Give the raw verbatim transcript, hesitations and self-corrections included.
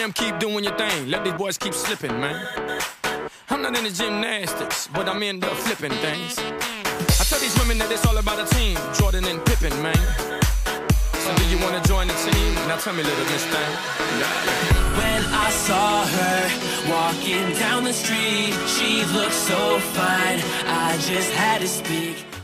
them keep doing your thing. Let these boys keep slipping, man. I'm not into gymnastics, but I'm into flipping things. I tell these women that it's all about a team, Jordan and Pippen, man. So do you wanna join the team? Now tell me, little miss thing. When I saw her walking down the street, she looked so fine, I just had to speak.